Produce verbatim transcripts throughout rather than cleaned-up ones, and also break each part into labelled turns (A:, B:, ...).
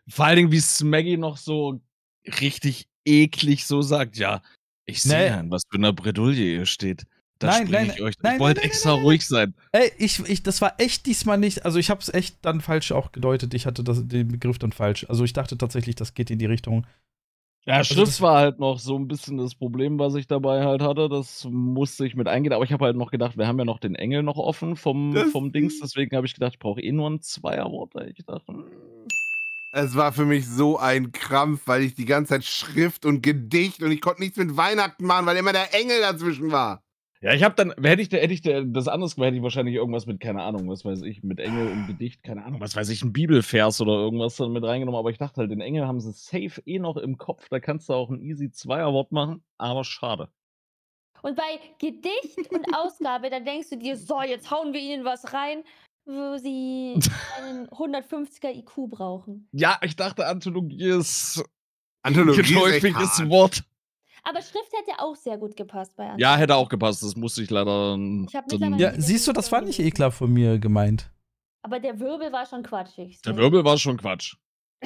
A: Vor allen Dingen, wie Smaggy noch so richtig eklig so sagt, ja, ich sehe
B: Nee.
A: ja, in was für 'ner Bredouille ihr steht. Da
B: Nein,
A: springe
B: nein,
A: ich euch.
B: nein,
A: Ich
B: nein,
A: wollte
B: nein,
A: extra
B: nein, nein,
A: ruhig sein.
B: Ey, ich ich das war echt diesmal nicht also, ich habe es echt dann falsch auch gedeutet. Ich hatte das den Begriff dann falsch. Also, ich dachte tatsächlich, das geht in die Richtung
A: Ja,
B: Also,
A: Schrift
B: das
A: war halt noch so 'n bisschen das Problem, was ich dabei halt hatte. Das musste ich mit eingehen, aber ich habe halt noch gedacht, wir haben ja noch den Engel noch offen vom
C: Das
A: vom Dings, deswegen habe ich gedacht, ich brauche eh nur 'n Zweierwort. Ich dachte, hm
C: Es war für mich so ein Krampf, weil ich die ganze Zeit Schrift und Gedicht und ich konnte nichts mit Weihnachten machen, weil immer der Engel dazwischen war.
A: Ja, ich habe dann hätte ich hätte ich das anders gemacht, hätte ich wahrscheinlich irgendwas mit, keine Ahnung, was weiß ich, mit Engel und Gedicht, keine Ahnung, was weiß ich, 'n Bibelvers oder irgendwas dann mit reingenommen, aber ich dachte halt, den Engel haben sie safe eh noch im Kopf, da kannst du auch 'n easy Zweierwort machen, aber schade.
D: Und bei Gedicht und Ausgabe, da denkst du dir: „So, jetzt hauen wir ihnen was rein, wo sie einen hundertfünfziger I Q brauchen.“
A: Ja, ich dachte, Anthologie ist 'n
C: Anthologie ist echt
A: geläufiges
C: hart.
A: Wort.
D: Aber Schrift hätte auch sehr gut gepasst bei
A: Ja,
D: Anthologie.
A: hätte auch gepasst. Das musste ich leider
D: Ich habe
A: dann
D: mittlerweile
B: Ja,
D: die
B: siehst du, das war nicht
D: Definition
B: ekelhaft von mir gemeint.
D: Aber der Wirbel war schon quatschig.
A: Der Wirbel war schon Quatsch.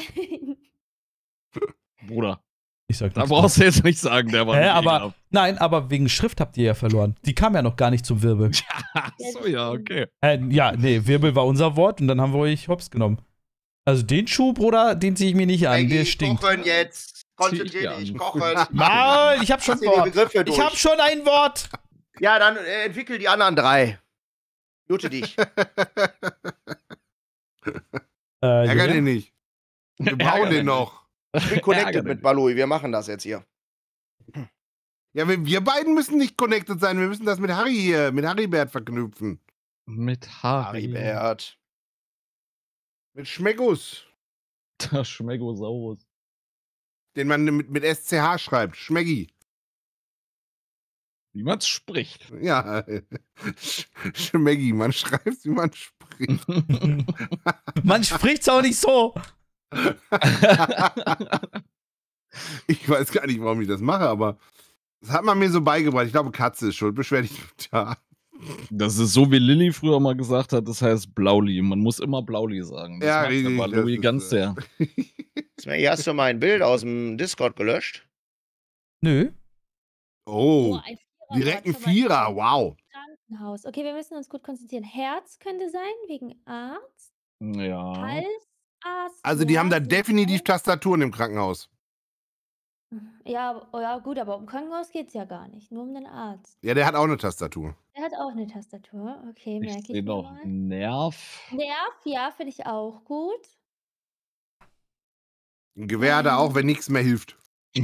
A: Bruder.
B: Ich sag
A: Da
B: nix
A: brauchst
B: mehr.
A: du jetzt nicht sagen, der war
B: Hä,
A: nicht
B: aber
A: ekelhaft.
B: nein, aber wegen Schrift habt ihr ja verloren. Die kam ja noch gar nicht zum Wirbel.
A: Ach so, ja, okay.
B: Äh, ja, ne, Wirbel war unser Wort und dann haben wir euch hops genommen. Also den Schuh, Bruder, den ziehe ich mir nicht an, der stinkt.
E: Kochen jetzt. Konzentrier
A: Zieh ich
E: dich,
A: an.
E: kochen.
B: Maul, ich hab schon
E: Lass
B: ein
E: dir die
B: Wort.
E: Begriffe
B: Ich
E: durch.
B: hab schon ein Wort.
E: Ja, dann äh, entwickel die anderen drei. Jute dich.
B: Äh,
C: Ärger
B: Julian?
C: den nicht. Wir brauchen
A: Ärger
C: den
A: den
C: noch.
E: Ich bin connected mit Balui. Wir machen das jetzt hier.
C: Ja, wir, wir beiden müssen nicht connected sein. Wir müssen das mit Harry hier, mit Harrybert verknüpfen.
A: Mit Harry.
E: Harrybert.
C: Mit Schmeckus.
A: Der Schmeggosaurus.
C: Den man mit, mit S C H schreibt. Schmeggi.
A: Wie man's spricht.
C: Ja. Sch Schmeggi. Man schreibt, wie man spricht.
B: Man spricht's auch nicht so.
C: Ich weiß gar nicht, warum ich das mache, aber das hat man mir so beigebracht. Ich glaube, Katze ist schuld. Beschwer dich da.
A: Das ist so, wie Lilly früher mal gesagt hat, das heißt Blauli. Man muss immer Blauli sagen. Das
C: Ja,
A: macht
C: richtig,
A: aber
C: das
A: Louis
C: ist,
A: ganz
C: äh,
A: sehr.
E: Smaggy, hast du mein Bild aus dem Discord gelöscht?
B: Nö.
C: Oh,
D: ein Vierer
C: direkt ein
D: Wort, schon mal
C: Vierer. Wow.
D: Krankenhaus. Okay, wir müssen uns gut konzentrieren. Herz könnte sein, wegen Arzt.
A: Ja.
D: Hals, Arzt.
C: Also, die haben da
D: Nerven,
C: definitiv Tastaturen im Krankenhaus.
D: Ja, oh ja, gut, aber um Krankenhaus geht's ja gar nicht. Nur um den Arzt.
C: Ja, der hat auch eine Tastatur.
D: Der hat auch eine Tastatur. Okay,
A: Ich
D: merke ich
A: sehe
D: mir
A: noch
D: mal.
A: Nerv.
D: Nerv, ja, finde ich auch gut.
C: Ein Gewehr hat er auch, wenn nichts mehr hilft.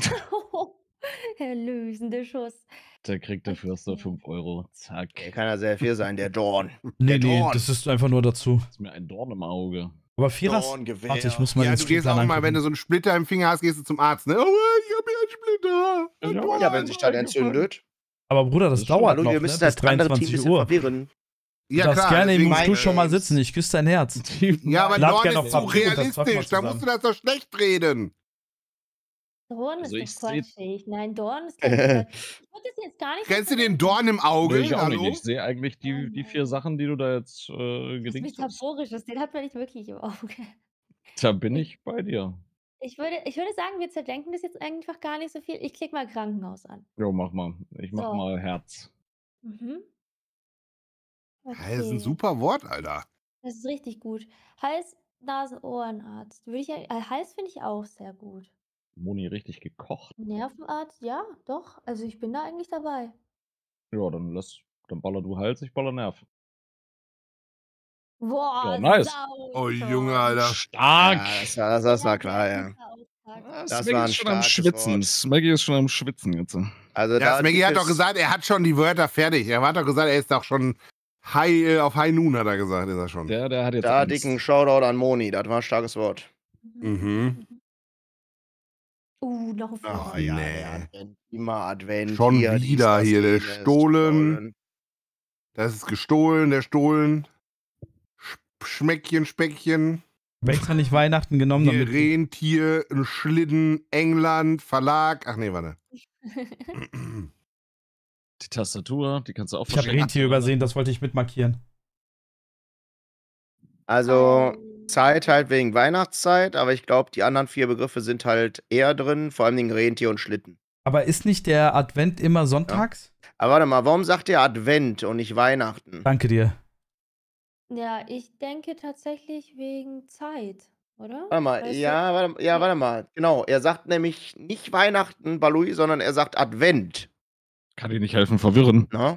D: Erlösende Schuss.
A: Der kriegt dafür erst
D: Okay.
A: fünf Euro. Zack.
E: Der kann ja sehr viel sein, der Dorn.
B: Nee,
E: Der
B: nee,
E: Dorn.
B: das ist einfach nur dazu.
A: Ist mir ein Dorn im Auge.
B: Aber Vierers.
E: Dorngewehr.
B: Warte, ich muss mal
C: Ja,
B: den
C: du gehst
B: Spielplan
C: auch mal, wenn
B: angucken.
C: du so einen Splitter im Finger hast, gehst du zum Arzt, ne? Oh, ich hab hier einen Splitter.
E: Ja, wenn sich das entzündet.
B: Aber Bruder, das
A: Das ist schon-
B: dauert
E: Hallo,
B: noch,
E: wir
B: ne?
E: müssen
B: Bis
E: das andere Team ein
B: dreiundzwanzig
E: bisschen
B: Uhr.
E: verwirren.
B: Du
C: Ja,
B: darfst
C: klar.
B: gerne im
C: deswegen
B: Stuhl
C: meine
B: schon mal
C: ich.
B: sitzen, ich küsse dein Herz.
C: Ja, aber
B: Lad
C: Dorn
B: gerne auf
C: ist zu
B: Papier und das zocken wir
C: realistisch. Da
B: zusammen.
C: musst du das doch schlecht reden.
D: Dorn
A: Also ich
D: ist doch
A: seh-
D: quatschig. Nein, Dorn ist ganz quatschig. Ich würde das jetzt gar nicht
C: Kennst du
D: so
C: den Dorn im Auge?
A: Nee, ich auch
C: Hallo?
A: nicht. Ich sehe eigentlich die, die vier Sachen, die du da jetzt äh,
D: Das
A: gedingst hast.
D: Metaphorisches, den hat man nicht wirklich im Auge.
A: Da bin ich bei dir.
D: Ich würde, ich würde sagen, wir zerdenken das jetzt einfach gar nicht so viel. Ich klicke mal Krankenhaus an.
A: Jo, mach mal. Ich mach
D: So.
A: mal Herz.
D: Mhm.
C: Ja, das ist ein
D: Okay,
C: super Wort, Alter.
D: das ist richtig gut. Hals, Nasen, Ohrenarzt. Würde ich, ja- äh, Hals finde ich auch sehr gut.
A: Moni richtig gekocht.
D: Nervenarzt, ja, doch. Also ich bin da eigentlich dabei.
A: Ja, dann lass, dann baller du Hals, ich baller Nerv.
D: Boah,
A: Ja, nice.
D: sau
C: Oh,
D: schon.
C: Junge, Alter.
A: Stark!
E: Ja, das war, das, das war klar, ja.
D: Guter Auftakt.
A: Ah,
E: Das
A: Smaggy
E: war ein
A: ist schon am
E: starkes
A: Schwitzen.
E: Wort.
A: Smaggy ist schon am Schwitzen jetzt.
E: Also
C: Ja,
E: da
C: Smaggy hat doch
E: dickes-
C: gesagt, er hat schon die Wörter fertig. Er hat doch gesagt, er ist doch schon high, äh, auf High Noon, hat er gesagt, ist er schon.
A: Der, der hat jetzt
E: Da
A: Angst.
E: dicken Shoutout an Moni, das war ein starkes Wort.
C: Mhm.
D: Uh, noch ein Vierer.
C: Oh, ja, nee.
E: der Advent, immer Advent.
C: Schon
E: hier, dies,
C: wieder
E: das,
C: hier, der
E: jenes,
C: Stohlen. Das ist gestohlen, der Stohlen. Sch Schmeckchen, Speckchen.
B: Ich hab extra nicht Weihnachten genommen,
C: Hier
B: damit.
C: Rentier, ein Schlitten, England, Verlag. Ach nee, warte.
A: Die Tastatur, die kannst du auch
B: Ich habe
A: verschenken.
B: Rentier übersehen, das wollte ich mitmarkieren.
E: Also,
D: Ähm,
E: Zeit halt wegen Weihnachtszeit, aber ich glaube, die anderen vier Begriffe sind halt eher drin, vor allem den Rentier und Schlitten.
B: Aber ist nicht der Advent immer sonntags?
E: Aber warte mal, warum sagt ihr Advent und nicht Weihnachten?
B: Danke dir.
D: Ja, ich denke tatsächlich wegen Zeit, oder?
E: Warte mal,
D: Weißt du?
E: ja, warte, ja, warte mal. Genau, er sagt nämlich nicht Weihnachten, Balui, sondern er sagt Advent.
A: Kann dir nicht helfen, verwirren.
E: Ne?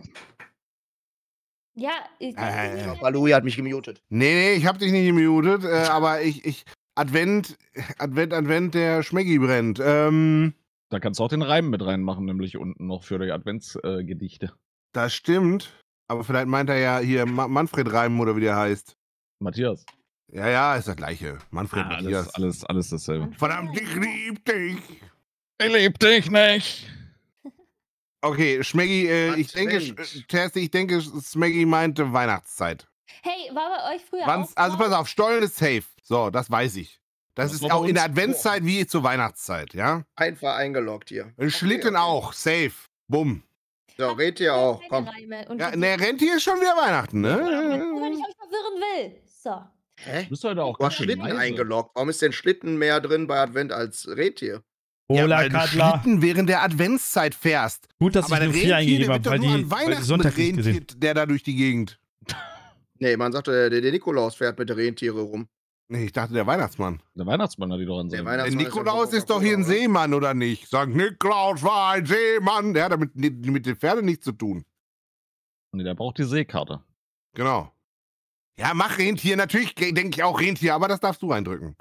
D: Ja, ich denke
C: Äh,
D: wegen
E: Ja,
D: der-
E: Balui hat mich gemutet.
C: Nee, nee, ich hab dich nicht gemutet, äh, aber ich, ich, Advent, Advent, Advent, der Schmeggi brennt. Ähm,
A: Da kannst du auch den Reim mit reinmachen, nämlich unten noch für die Adventsgedichte. Äh, Gedichte.
C: das stimmt. Aber vielleicht meint er ja hier Ma Manfred Reimen oder wie der heißt.
A: Matthias.
C: Ja, ja, ist das gleiche. Manfred
A: Ah,
C: Matthias.
A: alles, alles, alles dasselbe.
C: Verdammt, ich lieb dich.
A: Ich lieb dich nicht.
C: Okay, Schmeggi, äh, ich denke,
E: Advent.
C: Sch- Tersti, ich denke, Schmeggi meinte Weihnachtszeit.
D: Hey, war bei euch früher
C: Wann's,
D: auch
C: also
D: Zeit?
C: pass auf, Stollen ist safe. So, das weiß ich. Das,
A: Das
C: ist
A: war bei
C: auch in der
A: uns
C: Adventszeit wie zur Weihnachtszeit, ja?
E: Einfach eingeloggt hier.
C: Ein Schlitten
E: okay.
C: auch, safe. Bumm.
E: So,
D: Hat
E: red ihr
D: keine
E: auch, komm.
D: Reime und
C: Ja,
D: Gedichte.
C: ne, Rentier ist schon wieder Weihnachten,
D: Nur, wenn
C: ne?
D: ich euch verwirren will. So.
E: Hä?
A: Du bist heute auch
E: Du hast
A: ganz schön
E: Schlitten
A: leise.
E: eingeloggt. Warum ist denn Schlitten mehr drin bei Advent als Rentier?
C: Ja,
B: Ola
C: weil du
B: Kadler.
C: Schlitten während der Adventszeit fährst.
B: Gut, dass
C: Aber
B: ich
C: der
B: nur vier
C: Rentier,
B: eingegeben
C: der
B: habe,
C: wird doch
B: weil
C: nur
B: die,
C: an
B: weil die
C: Weihnachten
B: Sonntag nicht gesehen.
C: rentiert, der da durch die Gegend.
E: Nee, man sagt, der, der Nikolaus fährt mit den Rentiere rum.
C: Nee, ich dachte, der Weihnachtsmann.
A: Der Weihnachtsmann hat die doch an
E: Der
A: seinem.
E: Weihnachts-
C: Der
E: Weihnachtsmann ist ja
C: Nikolaus
E: von
C: ist doch hier ein
E: Coca-Cola, oder?
C: Seemann, oder nicht? Sankt Nikolaus war ein Seemann. Der hat damit mit, mit den Pferden nichts zu tun.
A: Nee, der braucht die Seekarte.
C: Genau. Ja, mach Rentier. Natürlich denke ich auch Rentier, aber das darfst du reindrücken.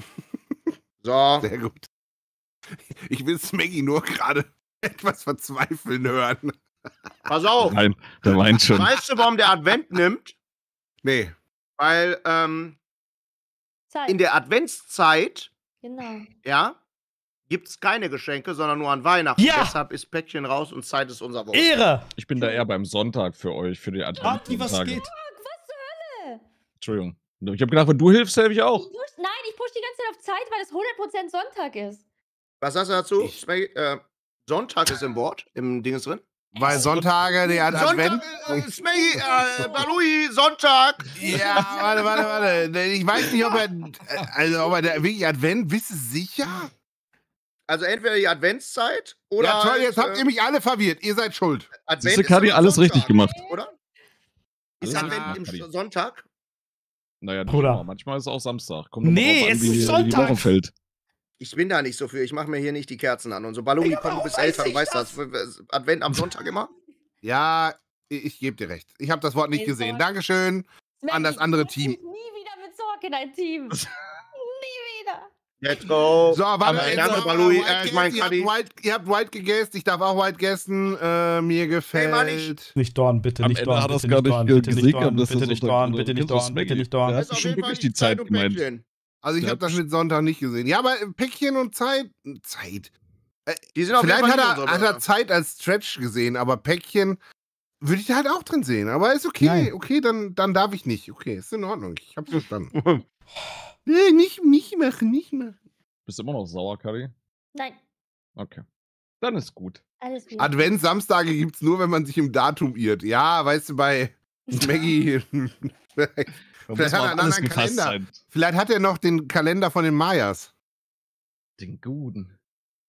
E: So,
C: Sehr gut. Ich will Smeggy nur gerade etwas verzweifeln hören.
E: pass auf.
A: Nein, der weint schon.
E: Weißt du, warum der Advent nimmt?
C: Nee.
E: Weil ähm,
D: Zeit.
E: in der Adventszeit,
D: Genau.
E: ja, gibt es keine Geschenke, sondern nur an Weihnachten.
B: Ja!
E: Deshalb ist Päckchen raus und Zeit ist unser Wort.
B: Ehre!
A: Ich bin da eher beim Sonntag für euch, für die
B: Party, was
A: Adventstage.
B: geht?
D: Was zur Hölle?
A: Entschuldigung. Ich habe gedacht, wenn du hilfst, helfe ich auch.
D: Ich push, nein, ich push die ganze Zeit auf Zeit, weil es hundert Prozent Sonntag ist.
E: Was sagst du dazu?
C: Ich-
E: Smeggy? Äh, Sonntag ist im Wort, im Dinges drin.
C: Weil Sonntage, der Advent.
E: Sonntag, äh, Smeggy, äh, Balui, Sonntag.
C: Ja, warte, warte, warte. Ich weiß nicht, ob er. Also, ob er der wirklich Advent, bist du sicher?
E: Also entweder die Adventszeit oder.
C: Ja, toll,
E: halt,
C: jetzt habt
E: äh,
C: ihr mich alle verwirrt. Ihr seid schuld.
E: Advent
A: Siehste,
E: ist
A: Kadi,
E: am
A: alles
E: Sonntag,
A: richtig gemacht.
E: Oder? Ist
A: Alles
E: Advent
A: richtig
E: im
A: gemacht,
E: Sonntag?
A: Naja, nicht
B: Bruder.
A: immer. Manchmal ist es auch Samstag. Kommt doch
B: Nee,
A: drauf an,
B: es
A: wie
B: ist
A: die- wie die
B: Sonntag.
A: Woche fällt.
E: Ich bin da nicht so für. Ich mache mir hier nicht die Kerzen an und so. Balui, komm, du bist
B: weiß
E: älter, du
B: ich
E: weißt das. Advent am Sonntag immer?
C: Ja, ich, ich gebe dir recht. Ich habe das Wort nicht
D: Nee,
C: gesehen.
D: sorry.
C: Dankeschön. An das
D: Maggie,
C: andere
D: ich
C: Team.
D: push Nie wieder mit Sorg in ein Team. Nie wieder.
E: Let's go.
C: So, warte,
E: Aber
C: jetzt
E: danke,
C: noch mal
E: Balui.
C: White
E: Äh, ich mein,
C: Guest. ihr, habt
E: Kadi.
C: White, ihr habt White gegessen. Ich darf auch White gegessen. Äh, mir gefällt.
E: Mann, ich-
B: Nicht Dorn, bitte
A: Am
B: nicht
A: Ende
B: Dorn,
A: hat er es
B: bitte
A: gar
B: nicht Dorn,
A: nicht
B: bitte nicht
A: gesehen,
B: Dorn,
A: dass das
B: bitte nicht
A: Sonntag
B: Dorn,
A: war.
B: bitte
A: Du
B: nicht
A: kennst
B: Dorn,
A: das
B: bitte
A: Maggie.
B: nicht Dorn.
A: Ja.
E: Das ist
A: hast
E: auf
A: schon
E: jeden Fall
A: wirklich
E: die
A: die Zeit
E: und
A: gemeint.
E: Päckchen.
C: Also ich
A: Ja,
C: habe das mit Sonntag nicht gesehen. Ja, aber Päckchen und Zeit. Zeit.
E: Die sind auf
C: Vielleicht
E: jeden
C: hat
E: Fall
C: er,
E: nicht unsere
C: hat er
E: Wörter.
C: Zeit als Stretch gesehen, aber Päckchen würde ich da halt auch drin sehen. Aber ist okay.
B: Nein.
C: Okay, dann, dann darf ich nicht. Okay, ist in Ordnung. Ich hab's verstanden. Nee, nicht, nicht machen, nicht machen.
A: Bist du immer noch sauer, Kari?
D: Nein,
A: Okay. Dann ist gut.
D: alles gut.
C: Advents-Samstage gibt's nur, wenn man sich im Datum irrt. Ja, weißt du, bei Maggie. vielleicht,
A: Da
C: Vielleicht
A: muss
C: hat er
A: man
C: einen
A: alles
C: anderen
A: gefasst
C: Kalender.
A: sein.
C: vielleicht hat er noch den Kalender von den Mayas.
A: Den guten.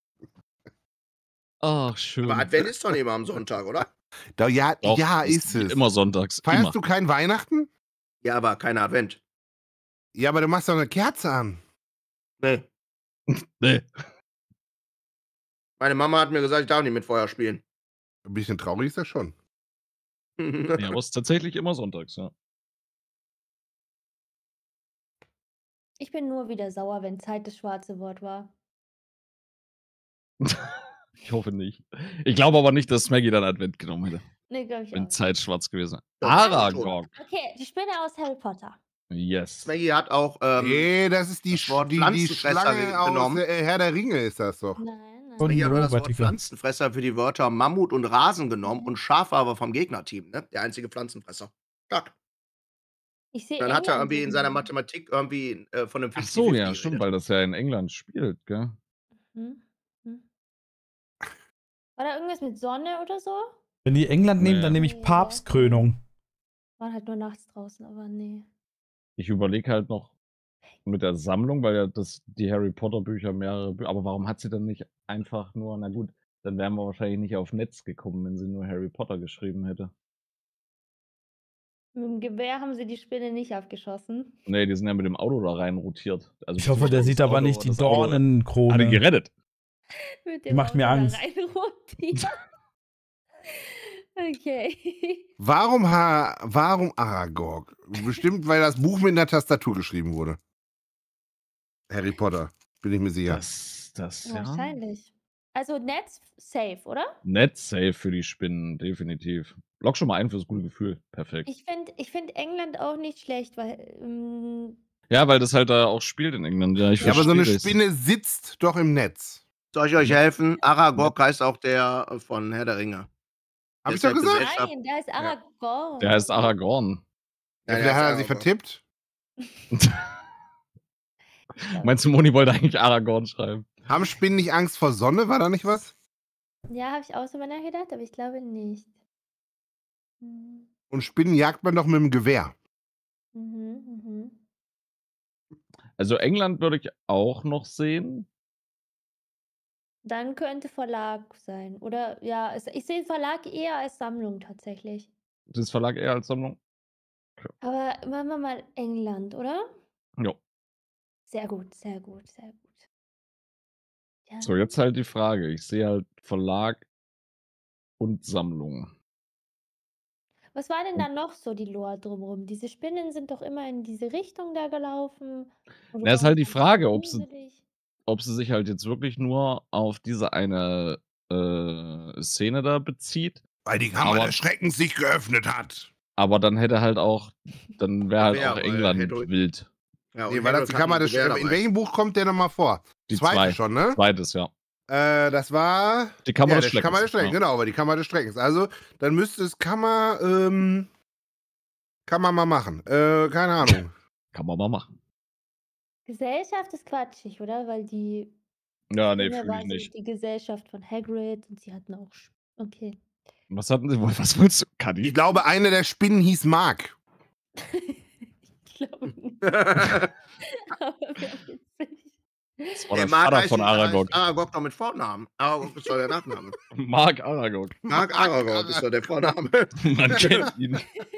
A: Ach, schön.
E: Aber Advent ist doch nicht immer am Sonntag, oder?
C: Da, ja,
A: Doch,
C: ja,
A: das
C: ist es.
A: Immer sonntags.
C: Feierst
A: immer.
C: du kein Weihnachten?
E: Ja, aber kein Advent.
C: Ja, aber du machst doch eine Kerze an.
E: Nee.
A: Nee.
E: Meine Mama hat mir gesagt, ich darf nicht mit Feuer spielen.
C: Ein bisschen traurig ist das schon.
A: Ja, aber es ist tatsächlich immer sonntags, ja.
D: Ich bin nur wieder sauer, wenn Zeit das schwarze Wort war.
A: Ich hoffe nicht. Ich glaube aber nicht, dass Maggie dann Advent genommen hätte,
D: Nee, glaube ich auch.
A: wenn
D: nicht.
A: Zeit schwarz gewesen wäre.
E: Ja, schon.
A: Aragog.
D: Okay, die Spinne aus Harry Potter.
A: Yes.
E: Maggie hat auch ähm,
C: Nee, das ist die,
E: das Wort
C: die, die
E: Pflanzenfresser
C: Schlange aus
E: genommen.
C: äh, Herr der Ringe, ist das doch.
D: Nein, nein.
B: Und-
E: Maggie hat aber das
B: Robert,
E: Wort
B: Digga.
E: Pflanzenfresser für die Wörter Mammut und Rasen genommen und Schaf war aber vom Gegnerteam, ne? Der einzige Pflanzenfresser. Stark.
D: Ich sehe
E: Dann hat er
D: England
E: irgendwie in seiner
D: irgendwie.
E: Mathematik irgendwie äh, von einem
A: Ach so, ja,
E: fünfzig
A: stimmt,
E: geredet.
A: weil das ja in England spielt, gell?
D: Hm? Hm? War da irgendwas mit Sonne oder so?
B: Wenn die England nehmen,
A: Nee.
B: dann nehme ich
D: Nee.
B: Papstkrönung.
D: War halt nur nachts draußen, aber nee.
A: Ich überlege halt noch, Mit der Sammlung, weil ja das die Harry Potter Bücher mehrere Bü aber warum hat sie dann nicht einfach nur na gut, dann wären wir wahrscheinlich nicht auf Netz gekommen, wenn sie nur Harry Potter geschrieben hätte.
D: Mit dem Gewehr haben sie die Spinne nicht abgeschossen.
A: Ne, die sind ja mit dem Auto da rein rotiert. Also
B: Ich hoffe, der
A: beziehungsweise
B: sieht
A: das
B: aber
A: Auto
B: nicht die
A: das Auto hat die
B: Dornenkrone.
A: gerettet.
D: Mit
B: Die
D: dem
B: macht mir
D: Auto da
B: Angst.
D: reinrotiert. Okay.
C: Warum, ha warum Aragog? Bestimmt, weil das Buch mit einer Tastatur geschrieben wurde. Harry Potter, bin ich mir sicher.
A: Das das ja.
D: Wahrscheinlich. Also Netz safe, oder?
A: Netz safe für die Spinnen, definitiv. Log schon mal ein fürs gute Gefühl. Perfekt.
D: Ich finde ich find England auch nicht schlecht, weil ähm,
A: Ja, weil das halt da auch spielt in England. Ja, ich
C: Ja, aber so eine
A: verstehe das.
C: Spinne sitzt doch im Netz.
E: Soll ich euch helfen? Aragog heißt auch der äh, von Herr der Ringe.
C: Hab ich
E: Der
C: doch
E: ist halt
C: gesagt?
E: Gesellschaft-
D: nein, da ist Aragorn.
A: Der heißt Aragorn.
C: Ja,
E: Ja,
C: vielleicht hat er
E: der
C: sich
E: ist
C: vertippt.
A: Meinst du, Moni wollte eigentlich Aragorn schreiben?
C: Haben Spinnen nicht Angst vor Sonne? War da nicht was?
D: Ja, habe ich auch so mal nachgedacht, aber ich glaube nicht. Hm.
C: Und Spinnen jagt man doch mit dem Gewehr.
D: Mhm, mhm.
A: Also England würde ich auch noch sehen.
D: Dann könnte Verlag sein. Oder ja, es, ich sehe Verlag eher als Sammlung tatsächlich.
A: Das Verlag eher als Sammlung.
D: Aber machen wir mal England, oder?
A: Jo.
D: Sehr gut, sehr gut, sehr gut. Ja.
A: So, jetzt halt die Frage. Ich sehe halt Verlag und Sammlung.
D: Was war denn da noch so die Lore drumherum? Diese Spinnen sind doch immer in diese Richtung da gelaufen. Und du
A: Na, ist halt die
D: warst dann
A: Frage, ob sie,
D: gruselig.
A: ob sie sich halt jetzt wirklich nur auf diese eine äh, Szene da bezieht.
C: Weil die Kammer
A: Aber-
C: des Schreckens sich geöffnet hat.
A: Aber dann hätte halt auch, dann wäre halt
E: Gewehr,
A: auch
E: weil
A: England
E: hätte-
A: wild.
E: Ja, und
C: Nee, weil das die
E: Harry hat
C: Kammer
E: ein
C: des
E: Gewehr
C: Schreckens. In
E: dabei.
C: welchem Buch kommt der nochmal vor?
A: Die
C: Zweite
A: zwei.
C: schon, ne?
A: Zweites, ja.
C: Äh, das war.
A: Die Kammer
C: ja,
A: des
C: das
A: Schreckens.
C: Kammer des Schreckens,
A: ja.
C: genau, aber die Kammer des Schreckens. Also, dann müsste es Kammer, ähm. Kann man mal machen. Äh, keine Ahnung.
A: Kann man mal machen.
D: Gesellschaft ist quatschig, oder? Weil die
A: Ja, nee,
D: Spinne
A: fühle
D: war
A: ich
D: so
A: nicht.
D: die Gesellschaft von Hagrid und sie hatten auch. Sch- Okay.
A: Was hatten sie? Was willst du? Kadi?
C: Ich glaube, eine der Spinnen hieß Mark.
D: Ich glaube nicht. Aber wäre witzig.
A: Das war
E: Der
A: der
E: Mark
A: Vater
E: heißt,
A: von Aragog.
E: heißt Aragog noch mit Vornamen. Aragog ist doch der Nachname.
A: Mark Aragog.
E: Mark Aragog ist doch der Vorname.
A: Man kennt ihn.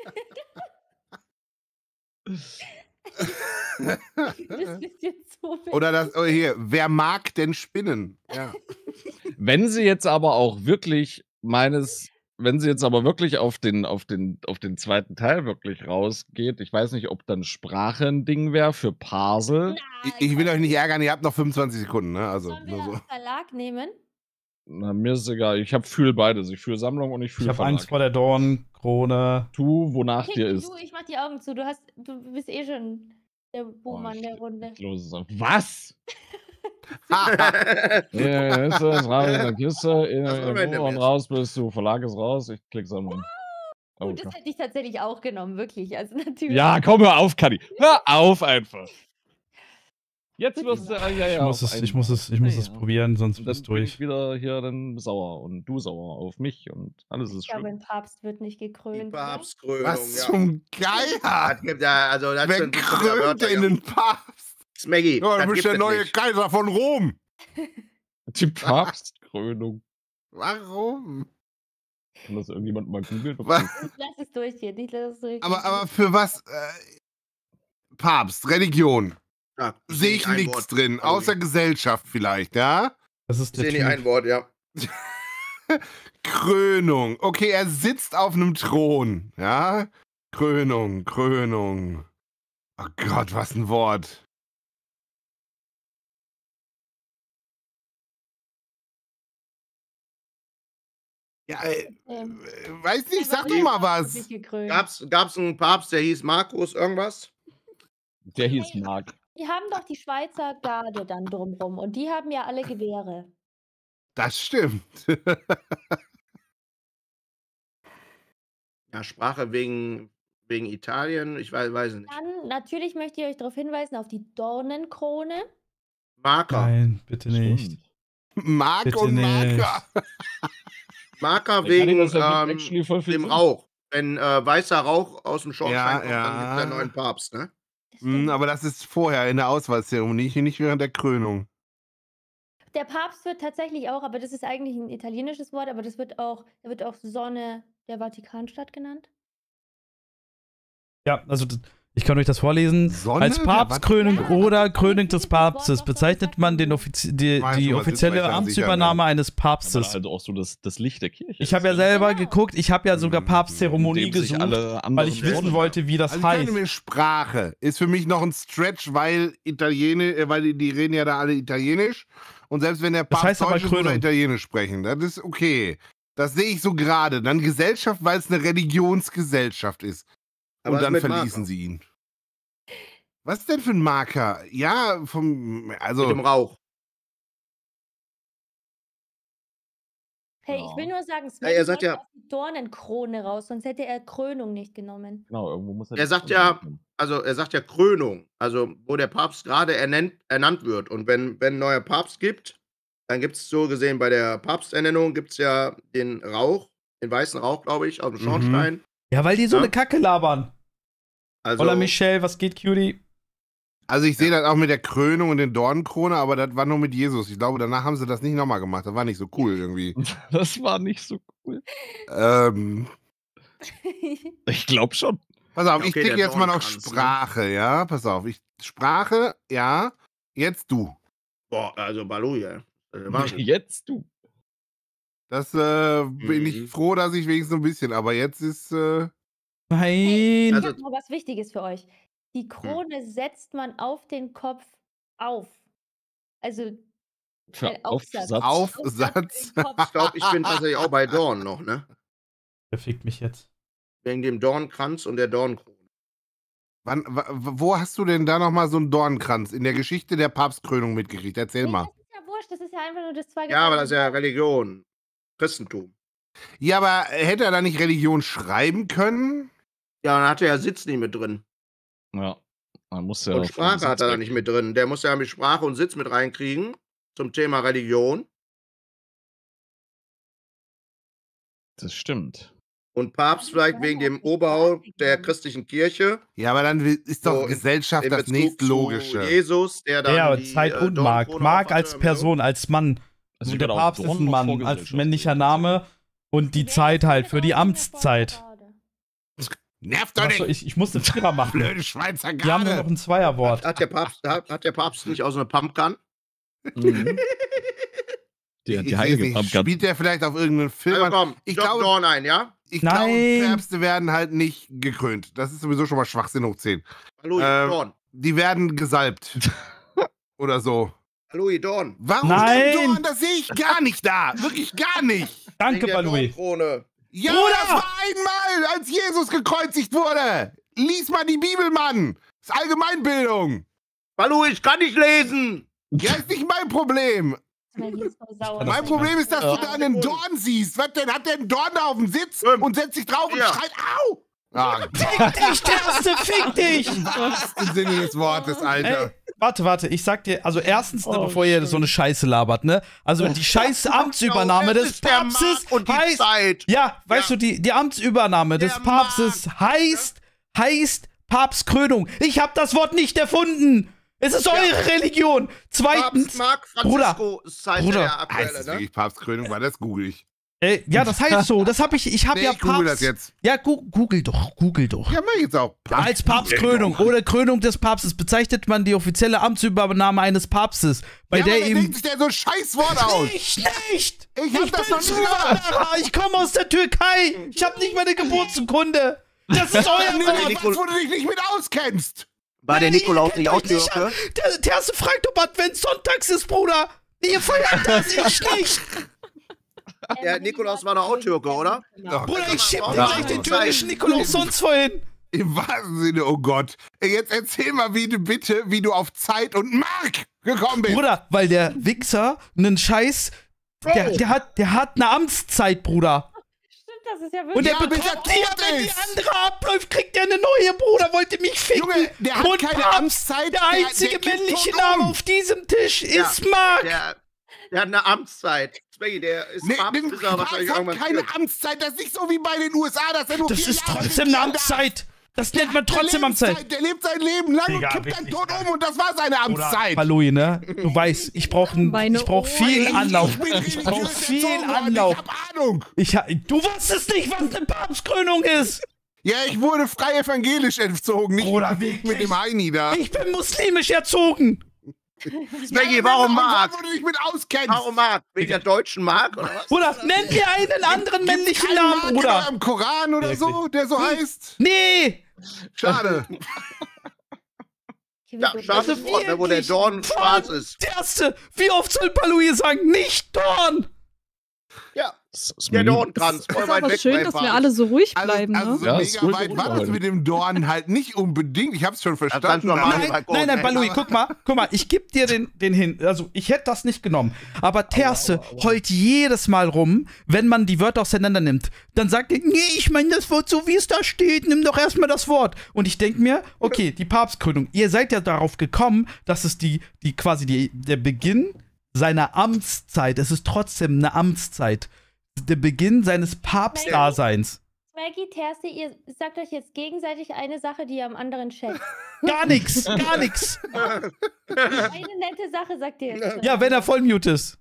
D: Das ist jetzt so witzig.
C: Oder das, oh hier, wer mag denn Spinnen? Ja.
A: Wenn sie jetzt aber auch wirklich meines, wenn sie jetzt aber wirklich auf den, auf den, auf den zweiten Teil wirklich rausgeht, ich weiß nicht, ob dann Sprache ein Ding wäre für Parsel.
C: Ich, ich will euch nicht ärgern, ihr habt noch fünfundzwanzig Sekunden, ne? Also,
D: Sollen wir
C: nur so.
D: einen Verlag nehmen?
A: Na, mir ist egal. Ich habe fühl beides. Ich fühl Sammlung und ich
B: Ich
A: fühl
B: habe Angst
A: Verlag.
B: vor der Dornenkrone.
A: Tu, wonach
D: Kick,
A: dir ist.
D: du, ich mach die Augen zu. Du hast, du bist eh schon der Buhmann
A: ich-
D: der Runde.
A: Los ist Was?
E: Das
A: Ja, ist das raus in der Kiste, in
E: Das war
A: der
E: random
A: und
E: jetzt.
A: raus bist du. Verlag ist raus. Ich klick Sammlung. Oh,
D: Gut, das hätte ich tatsächlich auch genommen, wirklich. Also natürlich.
A: ja, komm, hör auf, Kadi. Hör auf einfach. Jetzt wirst du. Ja, ja,
B: Ich muss
A: auf
B: es, ich
A: einen-
B: muss es, ich muss
A: Ja,
B: es
A: ja.
B: probieren, sonst
A: Und
B: bist
A: dann
B: du
A: bin
B: durch.
A: ich wieder hier dann sauer und du sauer auf mich und alles ist
D: Ich glaube,
A: schlimm.
D: ein Papst wird nicht
E: Die
D: gekrönt. oder?
E: Papstkrönung,
C: Was
E: ja.
C: zum Geier?
E: Das gibt ja, also das
C: Wer
E: sind schon wieder
C: krönt
E: Wörter,
C: denn
E: ja.
C: den Papst?
E: Smaggy,
C: Ja,
E: das
C: du bist
E: gibt
C: der
E: es
C: neue
E: nicht.
C: Kaiser von Rom.
A: Die Papstkrönung.
C: Warum?
A: Kann das irgendjemand mal googeln?
C: Was?
D: Ich lass es durchgehen. Ich lass es durchgehen.
C: Aber, aber für was? Äh, Papst, Religion.
E: Ja,
C: Sehe ich
E: ein
C: nichts
E: Wort.
C: drin,
E: Also,
C: außer Gesellschaft vielleicht, ja?
B: Das ist
E: Ich
B: der
E: sehe nicht ein
B: Typ.
E: Wort, ja.
C: Krönung. Okay, er sitzt auf einem Thron, ja? Krönung, Krönung. Oh Gott, was ein Wort. Ja, äh,
D: Ähm,
C: äh, weiß nicht,
D: aber
C: sag
D: wird
C: doch mal
D: der Papst
C: was.
D: wirklich gekrönt?
E: Gab's, gab's einen Papst, der hieß Markus irgendwas?
A: Der hieß Mark.
D: Die haben doch die Schweizer Garde dann drumrum und die haben ja alle Gewehre.
C: Das stimmt.
E: Ja, Sprache wegen, wegen Italien, ich weiß, weiß nicht.
D: Dann, natürlich möchte ich euch darauf hinweisen, auf die Dornenkrone.
E: Marker.
B: Nein, bitte nicht.
A: Stimmt.
C: Mark
B: Bitte
C: und
B: nicht.
C: Marker.
E: Marker
A: Der
E: wegen
A: Kadi, das ergibt
E: ähm,
A: actually voll viel
E: dem
A: Sinn.
E: Rauch. Wenn äh, weißer Rauch aus dem Schornstein
C: Ja,
E: kommt,
C: ja.
E: dann gibt es einen neuen Papst, ne?
D: Das
C: Hm, aber das ist vorher in der Auswahlzeremonie, nicht während der Krönung.
D: Der Papst wird tatsächlich auch, aber das ist eigentlich ein italienisches Wort, aber das wird auch, da wird auch Sonne der Vatikanstadt genannt.
B: Ja, also d- ich kann euch das vorlesen.
C: Sonne
B: Als
C: der
B: Papstkrönung
D: Vatikan?
B: oder
D: Ja,
B: Krönung des
D: das Wort
B: Papstes
D: noch
B: bezeichnet
D: gesagt,
B: man den
D: ja.
B: offizi die,
C: Meinst
B: die
C: du, was ist
B: offizielle
C: vielleicht dann sicher,
B: Amtsübernahme
C: ne?
B: eines
A: Aber
B: Papstes.
A: halt auch so das, das Licht der Kirche.
B: Ich habe ja
A: ist,
B: selber
D: Genau.
B: geguckt, ich habe ja sogar
C: Mhm.
B: Papstzeremonie
A: in dem sich
B: gesucht,
A: alle
B: weil
A: anderen
B: ich wissen
A: Worte-
B: wollte, wie das
C: Also ich
B: heißt.
C: dachte mir, Sprache ist für mich noch ein Stretch, weil Italiener, äh, weil die, die reden ja da alle Italienisch. Und selbst wenn der
B: Das
C: Papst
B: heißt aber
C: Deutsch ist, muss er
B: Krönung.
C: Italienisch sprechen. Das ist okay. Das sehe ich so gerade. Dann Gesellschaft, weil es eine Religionsgesellschaft ist.
E: Aber
C: Und
E: was
C: dann
E: mit
C: verließen
E: Marker?
C: sie ihn. Was ist denn für ein Marker? Ja, vom,
E: Mit
C: also,
E: dem Rauch.
D: Hey,
A: Ja.
D: ich will nur sagen, Sven
E: Ja, er sagt
D: wollte
E: ja-
D: auf die Dornenkrone raus, sonst hätte er Krönung nicht genommen.
A: Genau, irgendwo muss er
E: Er
A: die
E: sagt
A: Krönung
E: ja,
A: mitnehmen.
E: also er sagt ja Krönung, also wo der Papst gerade ernennt, ernannt wird. Und wenn, wenn ein neuer Papst gibt, dann gibt es so gesehen bei der Papsternennung gibt es ja den Rauch, den weißen Rauch, glaube ich, aus dem
C: Mhm.
E: Schornstein.
B: Ja, weil die so
E: Ja.
B: eine Kacke labern.
E: Also,
B: Hola Michelle, was geht, Cutie?
C: also ich sehe das auch mit der Krönung und den Dornenkrone, aber das war nur mit Jesus. Ich glaube, danach haben sie das nicht nochmal gemacht. Das war nicht so cool irgendwie.
A: Das war nicht so cool.
C: ähm,
A: Ich glaube schon.
C: pass auf,
E: Ja,
C: ich
E: okay,
C: klicke
E: der
C: jetzt mal auf
E: Dornkranz, ne?
C: Sprache, ja? Pass auf, ich, Sprache, ja. Jetzt du.
E: boah, also Baluja. Äh, Wahnsinn.
A: Jetzt du.
C: Das äh, bin
E: Mhm.
C: ich froh, dass ich wenigstens so ein bisschen, aber jetzt ist, äh,
D: Hey, ich
B: Nein.
E: Also-
D: habe noch was Wichtiges für euch. Die Krone setzt man auf den Kopf auf. Also
A: Für
D: ein Aufsatz.
A: Aufsatz.
C: Aufsatz.
D: für den Kopf.
E: Ich glaube, ich bin tatsächlich auch bei Dorn noch, ne?
B: Der fickt mich jetzt.
E: Wegen dem Dornkranz und der Dornkrone.
C: wann, wa- wo hast du denn da nochmal so einen Dornkranz in der Geschichte der Papstkrönung mitgekriegt? Erzähl
D: Nee,
C: mal.
D: das ist ja wurscht, das ist ja einfach nur das zwei
E: Ja, aber das ist ja Religion. Christentum.
C: Ja, aber hätte er da nicht Religion schreiben können?
E: Ja, dann hat er ja Sitz nicht mit drin.
A: Ja. Man muss ja
E: Und Sprache hat er da nicht mit drin. Der muss ja mit Sprache und Sitz mit reinkriegen zum Thema Religion.
A: Das stimmt.
E: Und Papst vielleicht wegen dem Oberhaupt der christlichen Kirche.
C: Ja, aber dann ist doch
E: So, in-
C: Gesellschaft
E: In
C: das
E: Bezug
C: nächstlogische.
E: zu Jesus, der dann
B: Ja,
E: die,
B: Zeit
E: äh,
B: und Mark.
E: Dornkrone
B: Mark
E: aufhatte,
B: als
E: ne?
B: Person, als Mann.
A: Also
B: Und
A: ich
B: der
A: würde auch
B: Papst ist
A: Dorn
B: ein
A: noch
B: Mann,
A: vor
B: als
A: Gesellschaft
B: männlicher
A: sehen.
B: Name. Und die Zeit halt für die Amtszeit.
C: Nervt doch
B: Achso,
C: nicht,
B: ich, ich musste Vierer machen.
C: blöde Schweizer
B: Die haben nur noch
C: Garde.
B: ein Zweierwort.
E: Hat der Papst, hat, hat der Papst nicht auch so eine Pumpgun?
A: Mhm. Die,
C: Ich
A: die
C: weiß
A: heilige
C: nicht,
A: Pumpgun.
C: spielt der vielleicht auf irgendeinem Film?
E: Also
C: an?
E: komm,
C: ich
E: stopp
C: glaube-
E: Dorn ein, ja?
C: Ich
B: Nein.
C: glaube, Päpste werden halt nicht gekrönt. Das ist sowieso schon mal Schwachsinn hoch zehn.
E: Hallo,
C: Ähm,
E: Dorn.
C: Die werden gesalbt. Oder so.
E: Hallo, Dorn.
C: Warum
B: Nein.
C: denn Dorn? Das sehe ich gar nicht da. Wirklich gar nicht.
B: Danke,
E: Wegen der
B: Balui.
E: Dornkrone.
C: Ja,
B: Bruder!
C: das war einmal, als Jesus gekreuzigt wurde. Lies mal die Bibel, Mann. Das ist Allgemeinbildung.
E: Hallo, ich kann nicht lesen.
C: Ja, ist nicht mein Problem.
D: Mein
C: Mein Problem ist, dass du da einen Dorn siehst. Was denn? Hat der einen Dorn da auf dem Sitz
E: Ähm,
C: und setzt sich drauf und
E: ja.
C: schreit, au! Ah,
B: Fick dich, Terste, fick dich!
C: im Sinne des Wortes, Alter.
B: Ey, warte, warte, ich sag dir, also erstens, ne,
A: Oh,
B: bevor ihr
A: stimmt.
B: so eine Scheiße labert, ne? Also die scheiß Amtsübernahme
E: Das
B: des
E: ist der
B: Papstes
E: Markt und die
B: heißt.
E: Zeit.
B: Ja, weißt
E: Ja.
B: du, die, die Amtsübernahme des
C: Der
B: Papstes heißt, heißt Papstkrönung. Ich hab das Wort nicht erfunden. Es ist eure Religion.
E: Papst
B: Zweitens,
E: Mark Francisco ist halt
B: Bruder.
E: der
C: Heißt
E: aktuelle,
C: es
E: ne?
C: wirklich Papstkrönung? War das google ich.
B: äh, ja, das heißt so. Das hab ich, ich hab
C: Nee,
B: ja
C: ich google das
B: Papst.
C: jetzt.
B: Ja, gu google doch, google doch.
C: Ja, mach ich jetzt auch.
B: Als Papstkrönung oder Krönung des Papstes bezeichnet man die offizielle Amtsübernahme eines Papstes, bei
C: ja,
B: der
C: aber wer
B: ihm.
C: denkt sich denn so ein Scheißwort aus?
B: Ich nicht!
C: Ich hab das
B: bin
C: noch nie gehört.
B: Zuwanderer! Ich komme aus der Türkei! Ich habe nicht meine Geburtsurkunde! Das ist euer
C: Nee,
B: Wort!
C: was, wo du dich nicht mit auskennst.
E: War der
B: Nee,
E: Nikolaus
B: ihr
E: nicht
B: kennt
E: auch
B: euch nicht
E: Türke?
B: an. Der Terste fragt, ob Advent sonntags ist, Bruder! Ihr feiert das, ich nicht!
E: Der Nikolaus war doch auch Türke, oder?
C: Doch.
B: Bruder, ich schieb dir
E: Ja.
B: gleich den türkischen Nikolaus sonst vorhin!
C: Im wahrsten Sinne, oh Gott. Ey, jetzt erzähl mal, wie du bitte, wie du auf Zeit und Mark gekommen bist.
B: Bruder, weil der Wichser einen Scheiß. Der, der, hat, der hat eine Amtszeit, Bruder.
D: Stimmt, das ist ja
B: Und
D: wirklich.
B: der
C: Ja, bis
B: bekommt
C: er
B: die,
C: tot
B: wenn die
C: ist.
B: andere abläuft, kriegt er eine neue, Bruder. Wollt ihr mich ficken?
C: Junge, der hat
B: Und
C: keine
B: Papst,
C: Amtszeit.
B: Der einzige
C: der kippt
B: männliche
C: tot
B: Name
C: um.
B: auf diesem Tisch
E: Ja,
B: ist Mark.
E: Der, der hat eine Amtszeit. Zwingi, der ist
C: Nee,
E: Papst,
C: der
E: ist er
C: Papst
E: wahrscheinlich
C: hat
E: irgendwann
C: keine
E: Türke.
C: Amtszeit. Das ist nicht so wie bei den U S A, dass er nur
B: Das
C: vier
B: ist
C: Jahre
B: trotzdem eine
C: regieren darf.
B: Amtszeit. Das nennt man trotzdem Amtszeit.
C: Der lebt sein Leben lang
B: Digga,
C: und kippt dann
B: wirklich,
C: tot
B: Alter.
C: um und das war seine Amtszeit.
B: Balui, ne? Du weißt, ich brauche
F: Meine
B: ich brauch viel
C: Ich-
B: Anlauf.
C: Ich, bin
B: Ich
C: religiös
B: brauche viel
C: erzogen worden,
B: Anlauf.
C: Ich hab Ahnung.
B: Ich, ha- du wusstest nicht, was eine Papstkrönung ist.
C: Ja, ich wurde frei evangelisch erzogen, nicht
B: Bruder,
C: mit,
B: wirklich?
C: mit dem Heini da.
B: Ich bin muslimisch erzogen.
E: Smeggy, warum Mark?
C: Wo du dich mit auskennst.
E: Warum Mark? Wegen der deutschen Mark oder was?
B: Bruder, nenn mir einen anderen männlichen
C: Kein
B: Namen,
C: Marker
B: Bruder.
C: im Koran oder so, der so heißt?
B: Nee.
C: Schade.
E: Ja, schwarzes Wort, ne, wo der Dorn schwarz ist.
B: Der erste. Wie oft soll Balui sagen, nicht Dorn?
E: Ja,
A: Das ist
E: der
A: mir-
E: Dornkranz, voll
F: ist
E: weit
F: aber
E: weg.
F: schön,
E: mein
F: dass wir
E: Vater.
F: alle so ruhig
C: Also,
F: bleiben,
C: also
F: ne?
C: so
A: Ja, ist
C: mega
A: ruhig
C: weit
A: und
C: war das
A: ruhig.
C: mit dem Dorn halt nicht unbedingt. Ich hab's schon
E: kannst
C: verstanden.
E: du mal
C: aber-
E: machen.
B: Nein,
E: Balkon,
B: nein, nein,
E: ey.
B: Balui, guck mal, guck mal, ich geb dir den, den hin. Also, ich hätte das nicht genommen. Aber Terste heult jedes Mal rum, wenn man die Wörter auseinander nimmt. Dann sagt er, nee, ich meine das Wort so, wie es da steht, nimm doch erstmal das Wort. Und ich denke mir, okay, die Papstkrönung, ihr seid ja darauf gekommen, dass es die, die quasi die, der Beginn seiner Amtszeit, es ist trotzdem eine Amtszeit, der Beginn seines Papstdaseins.
D: Maggie, Terste, ihr sagt euch jetzt gegenseitig eine Sache, die ihr am anderen checkt.
B: Gar nix, gar nix.
D: Eine nette Sache sagt ihr jetzt.
B: Ja, wenn er voll mute ist.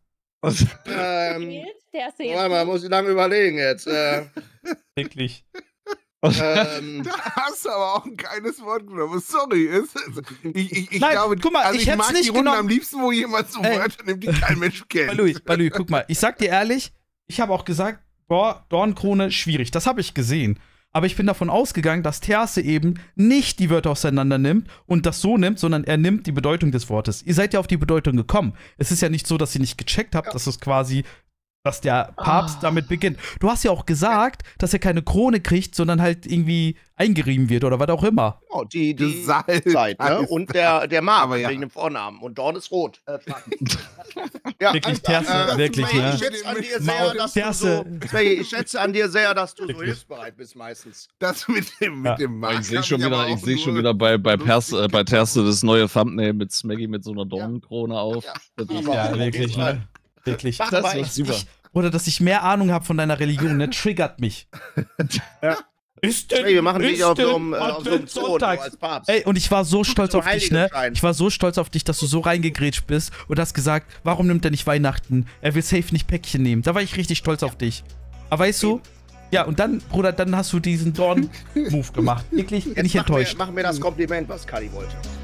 E: Ähm,
D: Terste jetzt.
E: warte mal, muss ich lange überlegen jetzt. Äh,
B: Wirklich.
E: ähm,
C: Da hast du aber auch ein geiles Wort genommen. Sorry. Es- es- Ich, ich, ich
B: Nein,
C: glaube,
B: guck mal,
C: also
B: ich
C: ich,
B: hätt's
C: mag
B: nicht
C: die Runden
B: genommen.
C: am liebsten, wo jemand so
B: Ey.
C: Wörter nimmt, die kein Mensch kennt.
B: Balui, Balui, guck mal, ich sag dir ehrlich, ich habe auch gesagt, boah, Dornkrone, schwierig. Das habe ich gesehen. Aber ich bin davon ausgegangen, dass Terse eben nicht die Wörter auseinander nimmt und das so nimmt, sondern er nimmt die Bedeutung des Wortes. Ihr seid ja auf die Bedeutung gekommen. Es ist ja nicht so, dass ihr nicht gecheckt habt, dass es quasi, dass der Papst
D: Ah.
B: damit beginnt. Du hast ja auch gesagt, dass er keine Krone kriegt, sondern halt irgendwie eingerieben wird oder was auch immer.
E: oh, die, die
C: Gesalt
E: Zeit, ne?
C: heißt-
E: Und der, der Mark,
C: Aber ja.
E: wegen dem Vornamen. Und Dorn ist rot. Äh, schwarz. ja,
B: Wirklich,
E: einfach,
B: Terse, wirklich,
E: Smeggy,
B: ne?
E: Ich schätze an dir
B: Maul-
E: sehr, dass du
B: Terse.
E: so, Smeggy, ich schätze an dir sehr, dass du so
B: Wirklich.
E: hilfsbereit bist meistens.
C: Das mit dem, mit
B: Ja.
C: dem Mark
A: Ich sehe
C: hab
A: schon
C: aber
A: wieder,
C: auch
A: ich sehe schon
C: nur-
A: wieder bei, bei, Pers,
C: lustig
A: äh, bei Terste das neue Thumbnail mit Smeggy mit so einer Dornenkrone auf.
E: Ja.
A: Das ist-
E: Aber-
B: Ja, wirklich, ne? Wirklich.
E: Mach
B: Das
E: mal,
B: ist
A: super.
B: ich, oder dass ich mehr Ahnung habe von deiner Religion, ne, triggert mich.
E: Ja.
B: Ist
E: Smeggy, wir machen dich
B: ist
E: auf so
B: denn
E: einem, äh, auf so einem Thron, so
B: Adventssonntag?
E: als Papst.
B: Ey, und ich war so stolz
E: Zum
B: auf dich, ne?
E: Heiligenschein.
B: Ich war so stolz auf dich, dass du so reingegrätscht bist und hast gesagt, warum nimmt er nicht Weihnachten? Er will safe nicht Päckchen nehmen. Da war ich richtig stolz auf dich. Aber weißt du, ja, und dann, Bruder, dann hast du diesen Dorn-Move gemacht. Wirklich, bin ich
E: Jetzt mach mir,
B: enttäuscht.
E: mach mir das Kompliment, was Kali wollte.